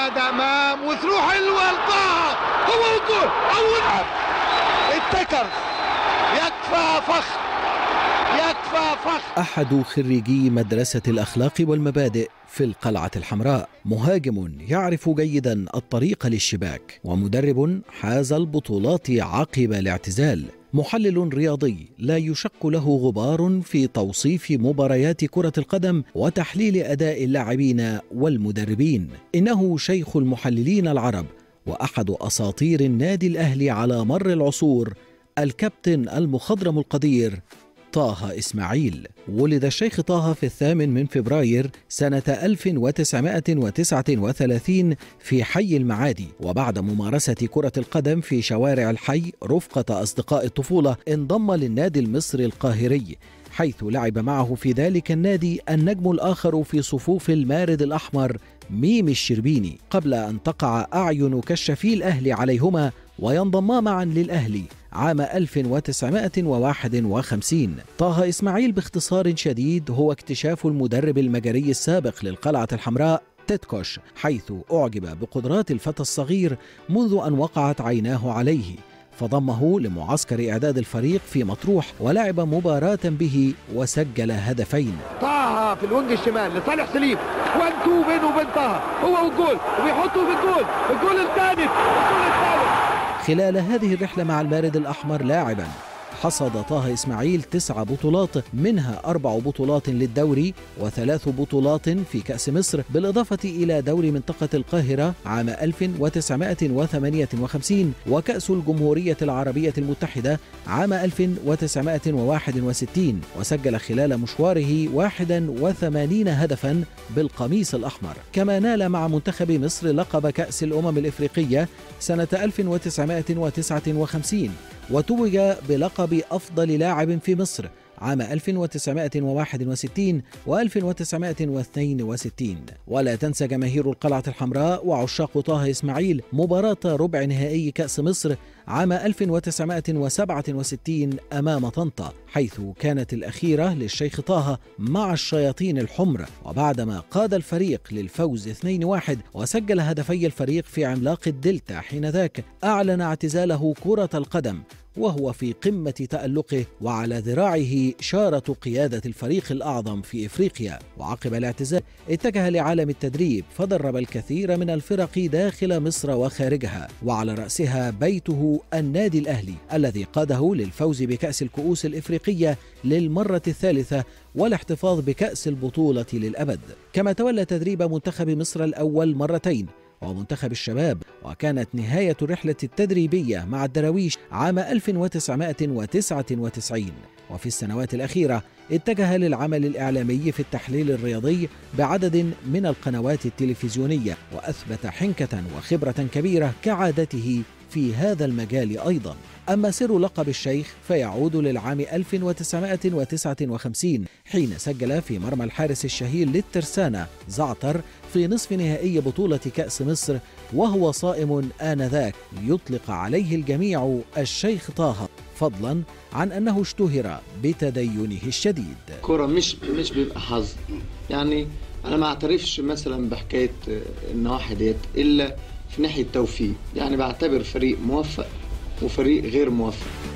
زيادة أمام وتروح حلوة لطه، هو الجول أول ابتكر. يكفى فخر، يكفى فخر. أحد خريجي مدرسة الأخلاق والمبادئ في القلعة الحمراء، مهاجم يعرف جيدا الطريق للشباك، ومدرب حاز البطولات عقب الاعتزال، محلل رياضي لا يشق له غبار في توصيف مباريات كرة القدم وتحليل أداء اللاعبين والمدربين. إنه شيخ المحللين العرب وأحد أساطير النادي الأهلي على مر العصور، الكابتن المخضرم القدير طه إسماعيل. ولد الشيخ طه في 8 فبراير سنة 1939 في حي المعادي، وبعد ممارسة كرة القدم في شوارع الحي رفقة أصدقاء الطفولة انضم للنادي المصري القاهري، حيث لعب معه في ذلك النادي النجم الآخر في صفوف المارد الأحمر ميم الشربيني، قبل أن تقع أعين كشافي الأهلي عليهما وينضما معا للأهلي عام 1951. طه إسماعيل باختصار شديد هو اكتشاف المدرب المجري السابق للقلعة الحمراء تيتكوش، حيث أعجب بقدرات الفتى الصغير منذ أن وقعت عيناه عليه، فضمه لمعسكر إعداد الفريق في مطروح ولعب مباراة به وسجل هدفين. طه في الوينج الشمال لصالح سليم، 1-2 بينه وبين طه، هو والجول وبيحطه في الجول الثالث. خلال هذه الرحلة مع المارد الأحمر لاعبا حصد طه إسماعيل 9 بطولات، منها 4 بطولات للدوري و3 بطولات في كأس مصر، بالإضافة إلى دوري منطقة القاهرة عام 1958 وكأس الجمهورية العربية المتحدة عام 1961، وسجل خلال مشواره 81 هدفا بالقميص الأحمر. كما نال مع منتخب مصر لقب كأس الأمم الإفريقية سنة 1959، وتوج بلقب أفضل لاعب في مصر عام 1961 و1962. ولا تنسى جماهير القلعة الحمراء وعشاق طه إسماعيل مباراة ربع نهائي كأس مصر عام 1967 أمام طنطا، حيث كانت الأخيرة للشيخ طه مع الشياطين الحمر، وبعدما قاد الفريق للفوز 2-1 وسجل هدفي الفريق في عملاق الدلتا حينذاك، أعلن اعتزاله كرة القدم وهو في قمة تألقه وعلى ذراعه شارة قيادة الفريق الأعظم في إفريقيا. وعقب الاعتزال اتجه لعالم التدريب، فدرب الكثير من الفرق داخل مصر وخارجها، وعلى رأسها بيته النادي الأهلي الذي قاده للفوز بكأس الكؤوس الإفريقية للمرة الثالثة والاحتفاظ بكأس البطولة للأبد. كما تولى تدريب منتخب مصر الأول مرتين ومنتخب الشباب، وكانت نهاية الرحلة التدريبية مع الدراويش عام 1999. وفي السنوات الأخيرة اتجه للعمل الإعلامي في التحليل الرياضي بعدد من القنوات التلفزيونية، وأثبت حنكة وخبرة كبيرة كعادته في هذا المجال أيضا. أما سر لقب الشيخ فيعود للعام 1959 حين سجل في مرمى الحارس الشهير للترسانة زعتر في نصف نهائي بطولة كأس مصر وهو صائم آنذاك، يطلق عليه الجميع الشيخ طه، فضلا عن أنه اشتهر بتدينه الشديد. كرة مش بيبقى حظ، يعني أنا ما اعترفش مثلا بحكاية النواحي ديت إلا في ناحية توفيق، يعني بعتبر فريق موفق وفريق غير موفق.